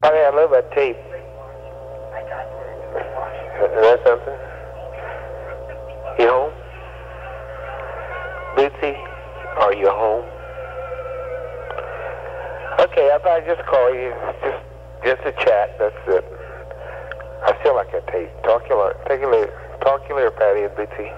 I love that tape. Is that something? You home? Bootsy, are you home? Okay, I thought I'd just call you. Just a chat, that's it. I still like that tape. Talk you later, Patty and Bootsy.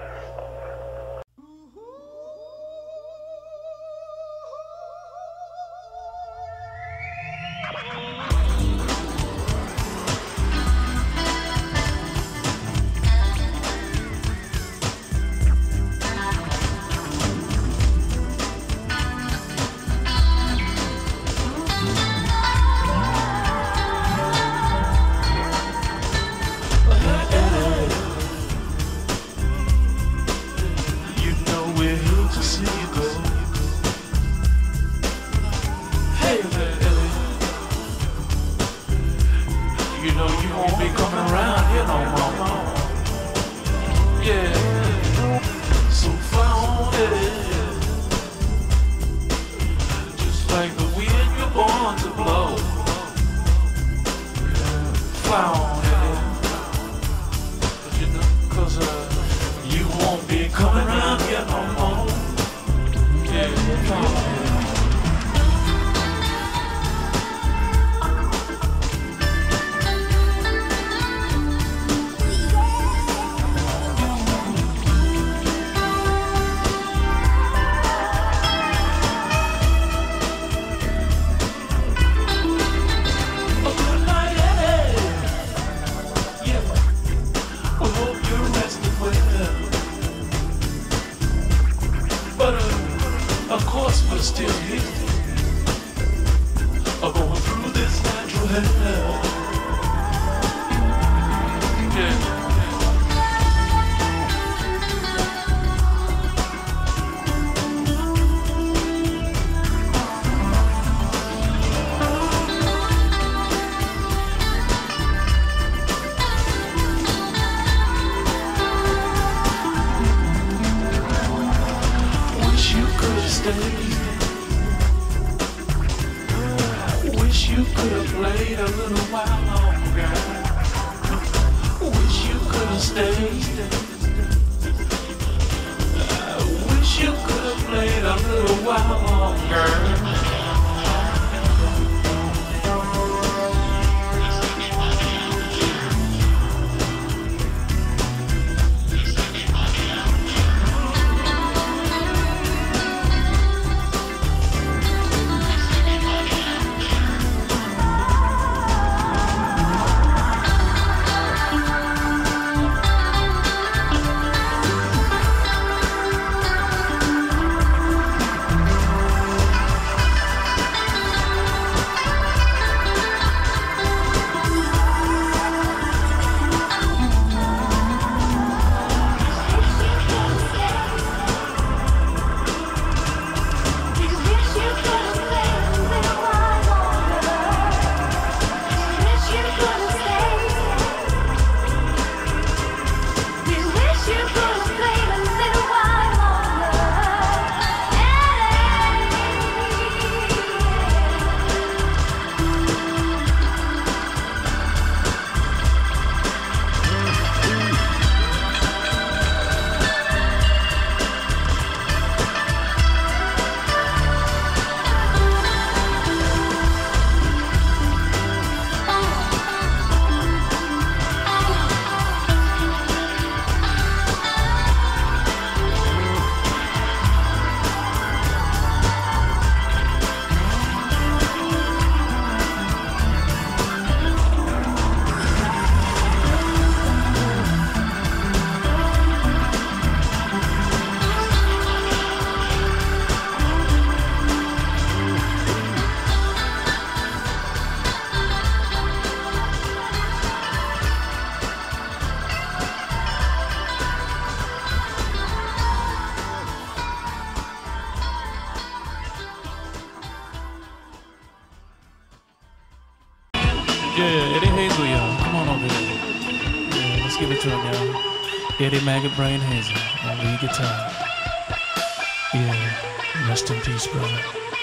Yeah, Eddie Hazel, y'all. Come on over here. Yeah, let's give it to him, y'all. Eddie Maggot Brain Hazel on lead guitar. Yeah, rest in peace, brother.